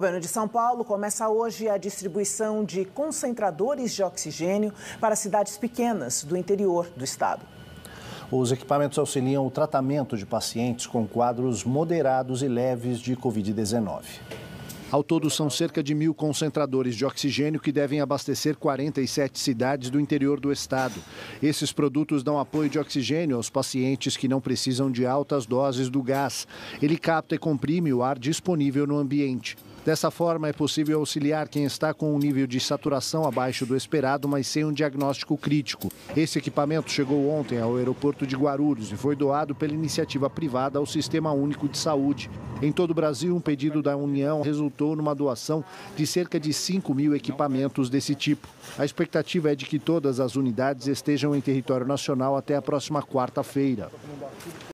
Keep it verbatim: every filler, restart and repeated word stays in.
O governo de São Paulo começa hoje a distribuição de concentradores de oxigênio para cidades pequenas do interior do estado. Os equipamentos auxiliam o tratamento de pacientes com quadros moderados e leves de covid dezenove. Ao todo, são cerca de mil concentradores de oxigênio que devem abastecer quarenta e sete cidades do interior do estado. Esses produtos dão apoio de oxigênio aos pacientes que não precisam de altas doses do gás. Ele capta e comprime o ar disponível no ambiente. Dessa forma, é possível auxiliar quem está com um nível de saturação abaixo do esperado, mas sem um diagnóstico crítico. Esse equipamento chegou ontem ao aeroporto de Guarulhos e foi doado pela iniciativa privada ao Sistema Único de Saúde. Em todo o Brasil, um pedido da União resultou numa doação de cerca de cinco mil equipamentos desse tipo. A expectativa é de que todas as unidades estejam em território nacional até a próxima quarta-feira.